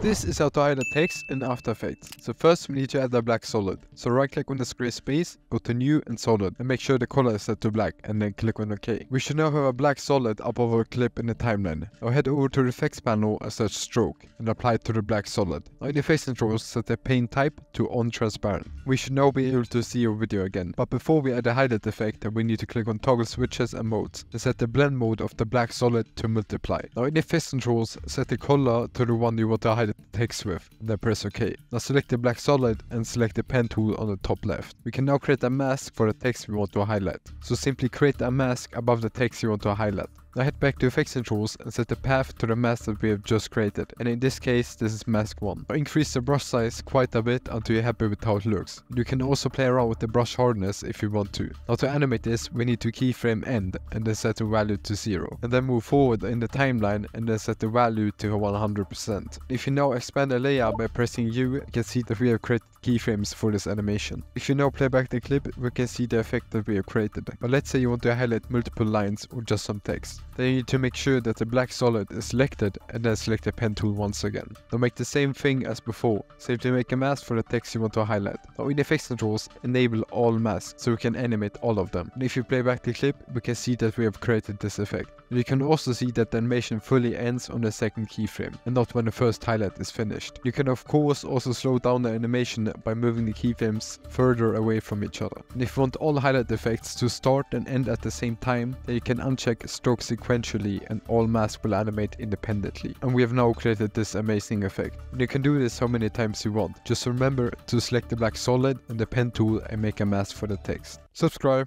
This is how to hide the text in After Effects. So first we need to add the black solid. So right click on the square space, go to new and solid and make sure the color is set to black and then click on OK. We should now have a black solid above our clip in the timeline. Now head over to the effects panel and search stroke and apply it to the black solid. Now in the effects controls set the paint type to on transparent. We should now be able to see our video again. But before we add the highlight effect, we need to click on toggle switches and modes and set the blend mode of the black solid to multiply. Now in the effects controls set the color to the one you want to hide the text with, then press OK. Now select the black solid and select the pen tool on the top left. We can now create a mask for the text we want to highlight. So simply create a mask above the text you want to highlight. Now head back to effects controls and set the path to the mask that we have just created, and in this case this is mask 1. Now increase the brush size quite a bit until you're happy with how it looks. You can also play around with the brush hardness if you want to. Now to animate this we need to keyframe end and then set the value to 0, and then move forward in the timeline and then set the value to 100%. If you now expand the layer by pressing U, you can see that we have created keyframes for this animation. If you now play back the clip, we can see the effect that we have created. But let's say you want to highlight multiple lines or just some text. Then you need to make sure that the black solid is selected and then select the pen tool once again. Now make the same thing as before. Simply make a mask for the text you want to highlight. Now in the effects controls, enable all masks so we can animate all of them. And if you play back the clip, we can see that we have created this effect. And you can also see that the animation fully ends on the second keyframe and not when the first highlight is finished. You can of course also slow down the animation by moving the keyframes further away from each other. And if you want all highlight effects to start and end at the same time, then you can uncheck stroke sequentially and all masks will animate independently. And we have now created this amazing effect. And you can do this how many times you want. Just remember to select the black solid and the pen tool and make a mask for the text. Subscribe.